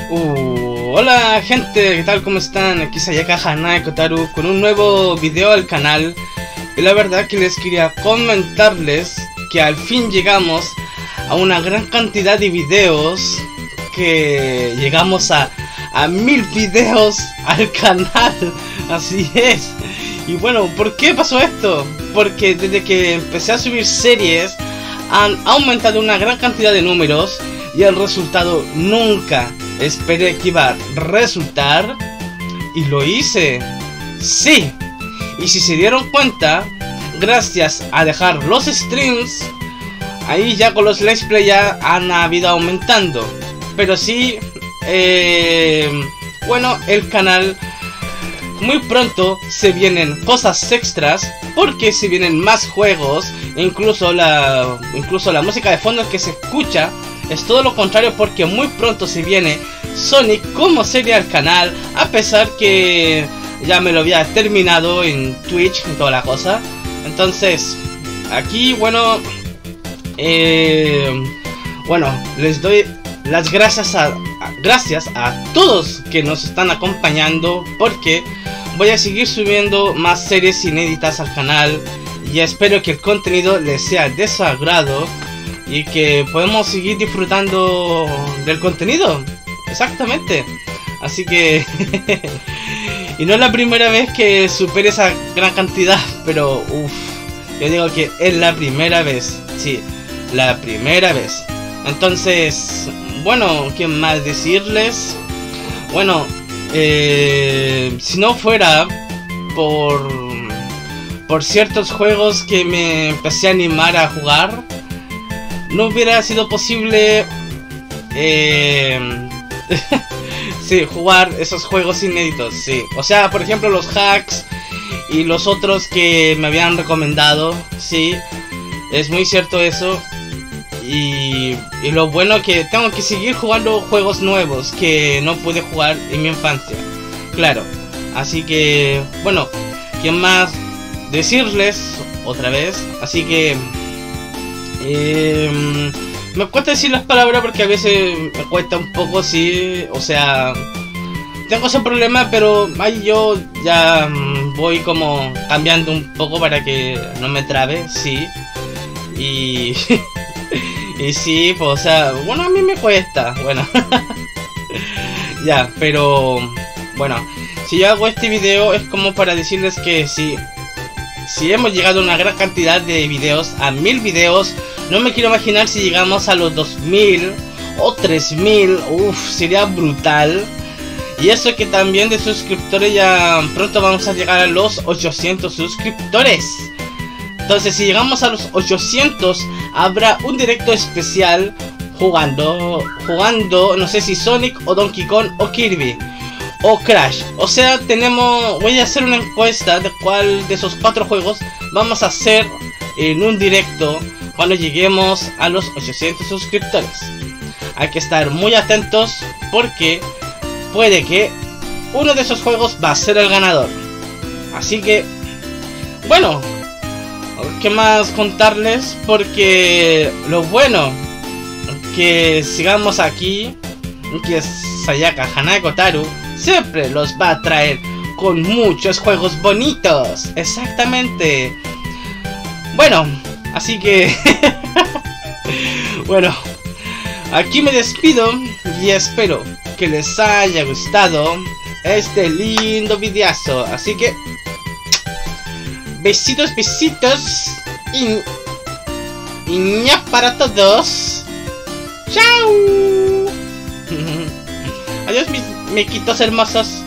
Hola gente, ¿qué tal? ¿Cómo están? Aquí Sayaka Hanae Kotaru con un nuevo video al canal. Y la verdad que les quería comentarles que al fin llegamos a una gran cantidad de videos. Que llegamos a 1000 videos al canal. Así es. Y bueno, ¿por qué pasó esto? Porque desde que empecé a subir series han aumentado una gran cantidad de números y el resultado nunca esperé que iba a resultar, y lo hice. Sí, y si se dieron cuenta, gracias a dejar los streams, ahí ya con los let's play ya han habido aumentando. Pero sí, bueno, el canal muy pronto se vienen cosas extras, porque se vienen más juegos. Incluso la música de fondo que se escucha es todo lo contrario, porque muy pronto se viene Sonic como serie al canal, a pesar que ya me lo había terminado en Twitch y toda la cosa. Entonces, aquí, bueno, les doy las gracias a todos que nos están acompañando, porque voy a seguir subiendo más series inéditas al canal y espero que el contenido les sea de su agrado y que podemos seguir disfrutando del contenido. Exactamente. Así que y no es la primera vez que supere esa gran cantidad, pero yo digo que es la primera vez. Sí, la primera vez. Entonces, bueno, ¿qué más decirles? Bueno, si no fuera por ciertos juegos que me empecé a animar a jugar, no hubiera sido posible sí, jugar esos juegos inéditos, sí. O sea, por ejemplo, los hacks y los otros que me habían recomendado, sí. Es muy cierto eso. Y lo bueno que tengo que seguir jugando juegos nuevos que no pude jugar en mi infancia. Claro. Así que, bueno, ¿qué más decirles otra vez? Así que me cuesta decir las palabras porque a veces me cuesta un poco, sí. O sea, tengo ese problema, pero ahí yo ya voy como cambiando un poco para que no me trabe, sí. Y y sí, pues, o sea, bueno, a mí me cuesta, bueno. Ya, pero bueno, si yo hago este video es como para decirles que si hemos llegado a una gran cantidad de videos, a 1000 videos, no me quiero imaginar si llegamos a los 2000 o 3000, sería brutal. Y eso que también de suscriptores ya pronto vamos a llegar a los 800 suscriptores. Entonces, si llegamos a los 800, habrá un directo especial jugando, no sé si Sonic o Donkey Kong o Kirby o Crash. O sea, voy a hacer una encuesta de cuál de esos 4 juegos vamos a hacer en un directo cuando lleguemos a los 800 suscriptores. Hay que estar muy atentos porque puede que uno de esos juegos va a ser el ganador. Así que, bueno, ¿qué más contarles? Porque lo bueno que sigamos aquí, que Sayaka Hanae Kotaru siempre los va a traer con muchos juegos bonitos. Exactamente. Bueno, así que bueno, aquí me despido y espero que les haya gustado este lindo videazo. Así que besitos, besitos y ña para todos. ¡Chao! Adiós, mis mequitos hermosos.